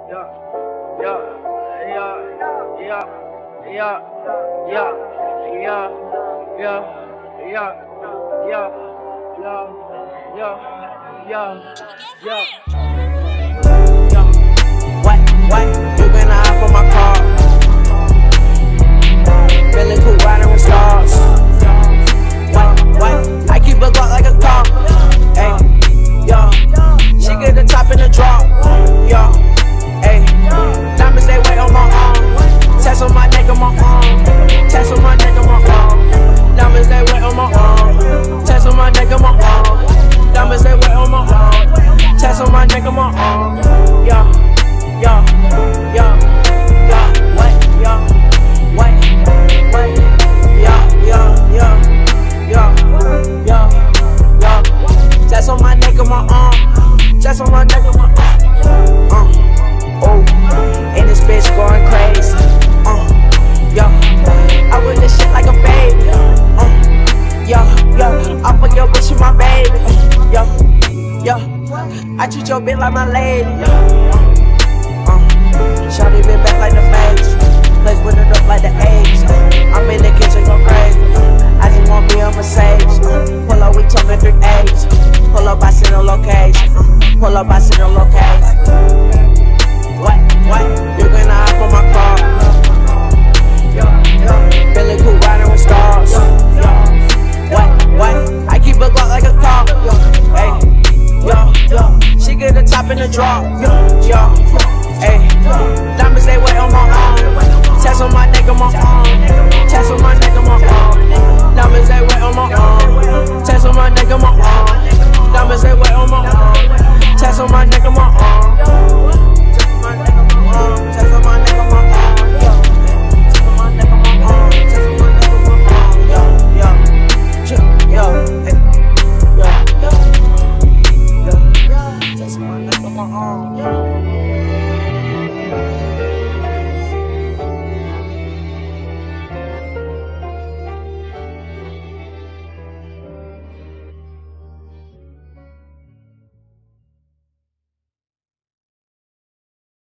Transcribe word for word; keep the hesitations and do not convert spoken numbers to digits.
What, what, you gonna hop on my car? Feeling cool riding with stars. What, what, I keep a Glock like a car. Ay, yo, she get the top in the drop. Yo, ay, diamonds they wait on my arm. Test on my neck on my arm. Test on my neck on my arm. Diamonds they wait on my arm. Test on my neck on my arm. Diamonds they wait on my arm. Test on my neck on my arm. Yo, yo, yo, yo, what, yo, what, what, yo, yo, yo, yo, yo, yo. Test on my neck on my arm. Test on my neck on my arm. Uh, oh, and this bitch going crazy. Uh, yo, I with this shit like a baby. Uh, yo, yo, I fuck your bitch with my baby. Yo, yo, I treat your bitch like my lady. Uh, Shawty been back like the maze. Place with it up like the age. I'm in the kitchen go crazy. I just want me a Mercedes. Pull up, we talking three A's. Pull up, I sit on location. Pull up, I sit on location. What, what, you gonna hop on my car? Feeling cool riding with stars. What, what, I keep a Glock like a car. Hey, yo, yo, she get the top in the drop. Yo, hey, diamonds they wait on my arm. Test on my neck on my arm. Test on my neck on my arm. Diamonds they wait on my arm. Test on my neck on my arm. Diamonds they wait on my arm. Test on my neck on my arm. Test on my neck on my arm. Test on my neck on my arm. Test on my neck on my arm. Test on my neck on my arm. Yo, yo, yo, hey, yo, yo, yo. Test on my neck on my arm.